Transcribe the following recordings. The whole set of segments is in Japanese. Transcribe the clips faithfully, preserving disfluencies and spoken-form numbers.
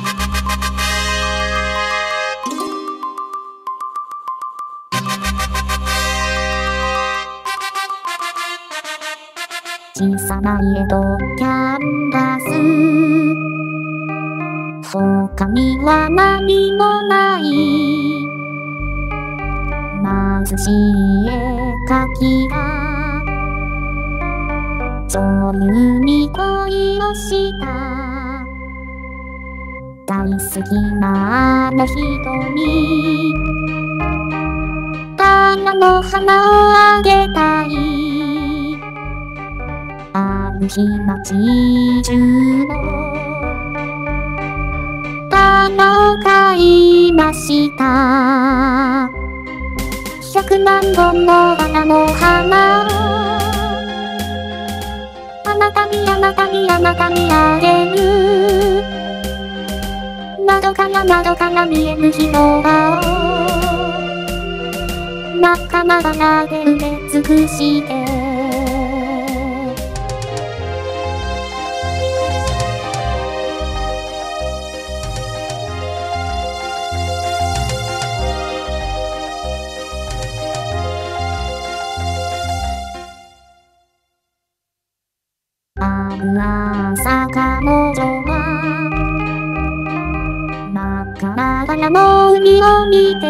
小さな家とキャンバス、他には何もない。貧しい絵描きが女優に恋をした。大好きなあの人にバラの花をあげたい。ある日街中のバラを買いました。百万本のバラの花をあなたにあなたにあなたにあげる。窓から窓から見える広場を真っ赤なバラで埋め尽くしてある朝彼女は真っ赤なバラの海を見て、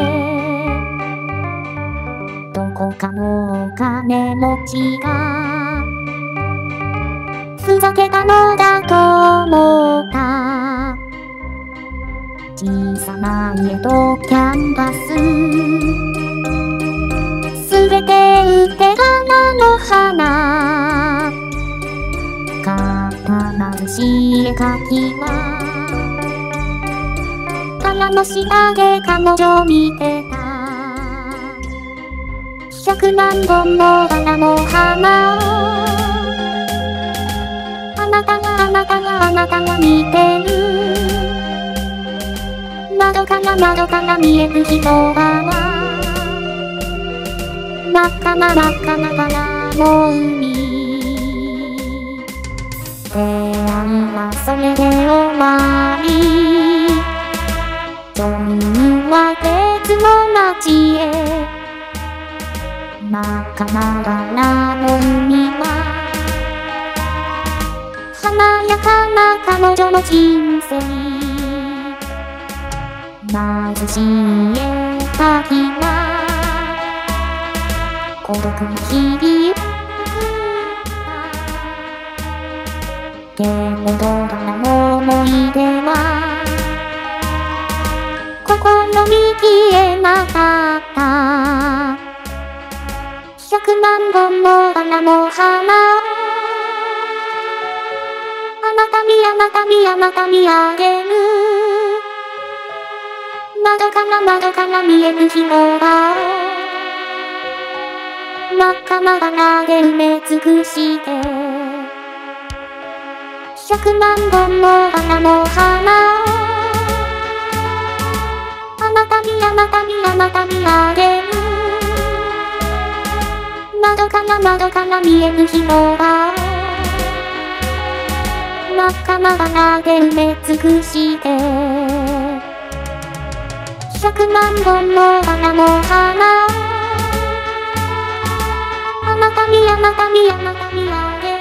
どこかのお金持ちがふざけたのだと思った。小さな家とキャンバスすべて売って花の花。貧しい絵描きは花の下で彼女を見てた。百万本のバラの花をあなたがあなたがあなたが見てる。窓から窓から見える広場は真っ赤な真っ赤なバラの海。出会いはそれで終わり、女優は別の街へ。真っ赤なバラの海は華やかな彼女の人生。貧しい絵描きは孤独な日々けれどバラの思い出は心に消えなかった。百万本のバラの花をあなたにあなたにあなたにあげる。窓から窓から見える広場を真っ赤なバラで埋め尽くして百万本のバラの花をあなたにあなたにあなたにあげる。窓から窓から見える広場を真っ赤なバラで埋め尽くして百万本のバラの花をあなたにあなたにあなたにあげる。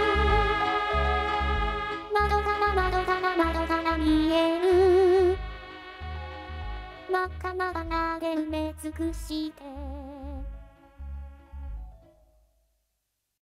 窓から窓から窓から見える真っ赤なバラで埋め尽くして